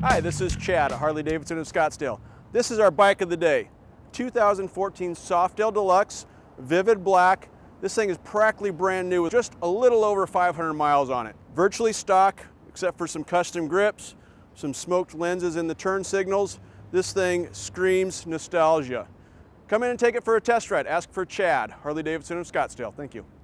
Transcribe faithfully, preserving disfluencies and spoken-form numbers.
Hi, this is Chad at Harley-Davidson in Scottsdale. This is our bike of the day, two thousand fourteen Softail Deluxe, vivid black. This thing is practically brand new with just a little over five hundred miles on it. Virtually stock, except for some custom grips, some smoked lenses in the turn signals. This thing screams nostalgia. Come in and take it for a test ride. Ask for Chad, Harley-Davidson in Scottsdale. Thank you.